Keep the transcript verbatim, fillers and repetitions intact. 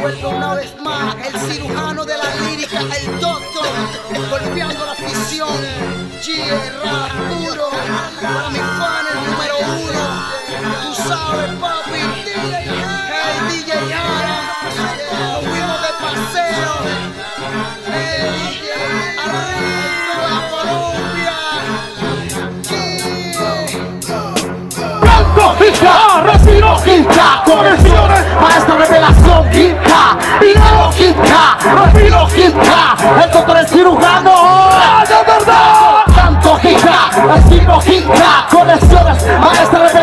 vuelve una vez más el cirujano de la lírica, el doctor, golpeando la afición. G-Rap puro, para mi fan el número uno. Tú sabes, papi, el D J Jara, nos fuimos de paseo. Hey, arriba Colombia. Blanco, hija, respiro, quinta, conexiones, maestra revelación, quinta, dinero, quinta, respiro, quinta, el doctor es cirujano, de verdad, tanto, hija, respiro, quinta, conexiones, maestra